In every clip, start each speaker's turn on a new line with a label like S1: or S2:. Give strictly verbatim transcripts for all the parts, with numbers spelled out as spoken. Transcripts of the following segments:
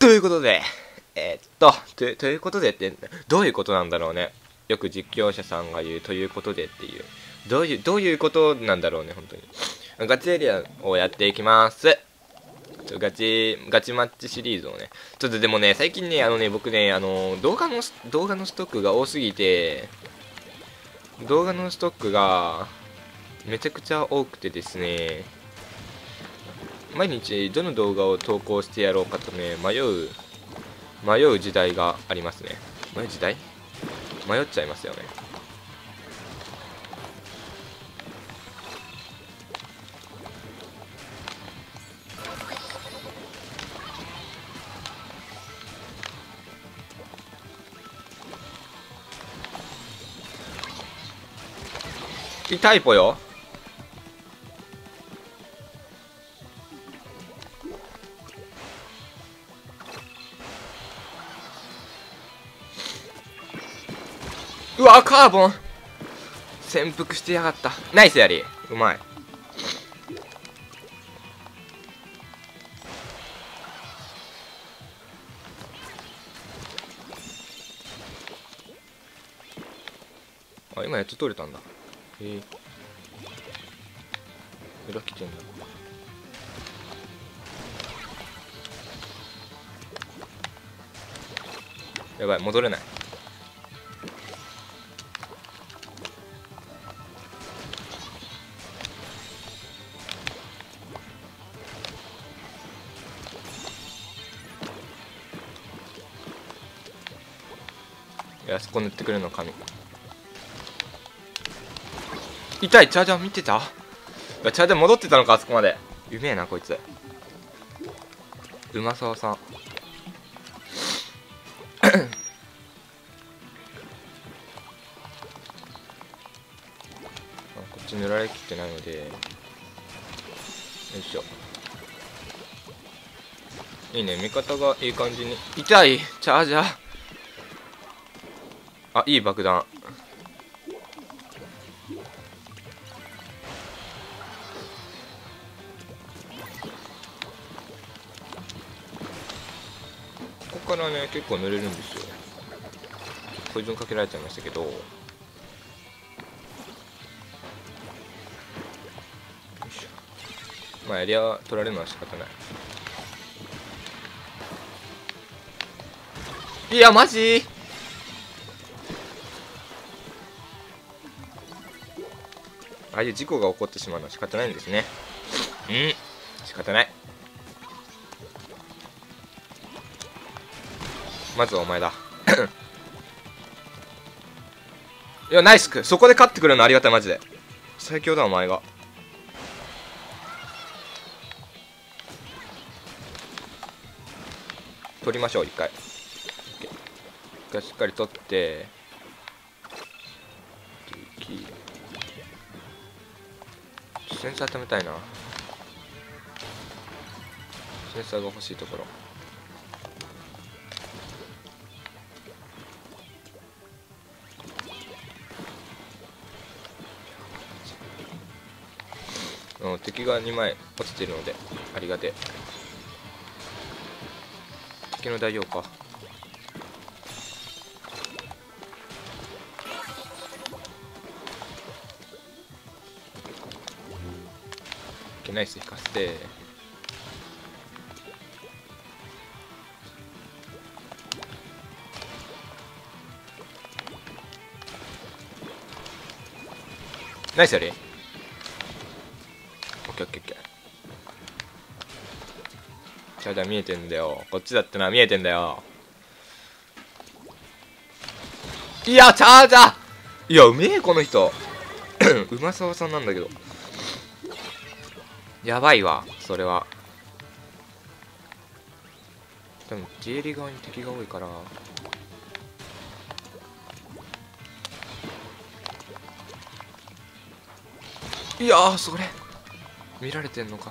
S1: ということで、えー、っとと、ということでって、どういうことなんだろうね。よく実況者さんが言う、ということでっていう。どういう、どういうことなんだろうね、本当に。ガチエリアをやっていきます。ガチ、ガチマッチシリーズをね。ちょっとでもね、最近ね、あのね、僕ね、あの、動画の、動画のストックが多すぎて、動画のストックが、めちゃくちゃ多くてですね、毎日どの動画を投稿してやろうかとね、迷う、迷う時代がありますね。迷う時代迷っちゃいますよね。痛いぽよ。うわ、カーボン潜伏してやがった。ナイスやり、うまい。あ、今やっと取れたんだ。へえ、裏来てんだ。やばい、戻れない。いや、あそこ塗ってくれるの神。痛い。チャージャー見てた。チャージャー戻ってたのか、あそこまで。うめえなこいつ。うまそうさん。こっち塗られきってないので、よいしょ。いいね、味方がいい感じに。痛い。チャージャー。あ、いい爆弾。ここからね、結構塗れるんですよ。ポイズンかけられちゃいましたけど、よいしょ。まあエリア取られるのは仕方ない。いや、マジああいう事故が起こってしまうのは仕方ないんですね。うん、仕方ない。まずはお前だ。いや、ナイスク。そこで勝ってくれるのありがたい、マジで。最強だ、お前が。取りましょう、一回。一回しっかり取って。センサー貯めたいな。センサーが欲しいところ。うん、敵がにまい落ちているのでありがてえ。敵の大王か。ナイス引かせて。ナイスやり。オッケーオッケーオッケー。チャージャー見えてんだよ。こっちだってのは見えてんだよ。いや、チャージャー。いや、うめえこの人。うまそうさんなんだけど。やばいわ、それは。でもジエリ側に敵が多いから。いやー、それ見られてんのか。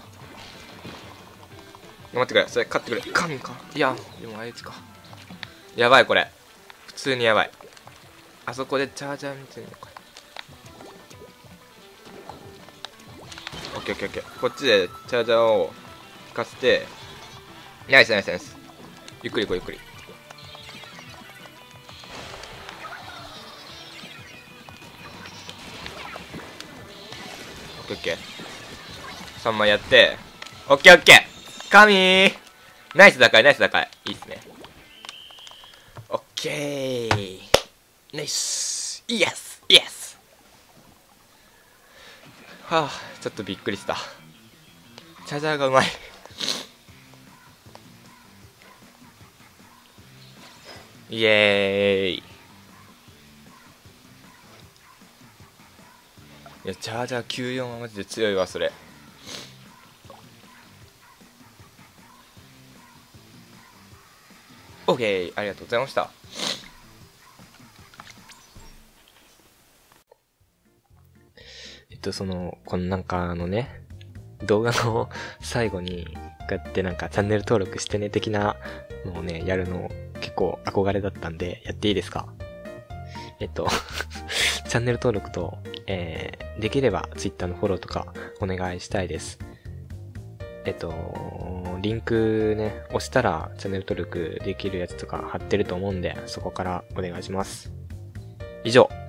S1: 待ってくれ、それ勝ってくれ。神か。いや、でもあいつか。やばい、これ普通にやばい。あそこでチャージャー見てんのか。オッケーオッケーオッケー。こっちでチャージャーを引かせて。ナイスナイスナイス。 ゆっくり行こうゆっくり。オッケーオッケー。さんまいやって、オッケーオッケー。神ーナイス打開ナイス打開。いいっすね。オッケーナイスイエスイエス。はあ、ちょっとびっくりした。チャージャーがうまい。イエーイ。いや、チャージャーきゅうじゅうよんはマジで強いわ、それ。オッケー、ありがとうございました。えっと、その、このなんかあのね、動画の最後に、こうやってなんかチャンネル登録してね的なのをね、やるの結構憧れだったんで、やっていいですか？えっと、チャンネル登録と、えー、できれば Twitter のフォローとかお願いしたいです。えっと、リンクね、押したらチャンネル登録できるやつとか貼ってると思うんで、そこからお願いします。以上。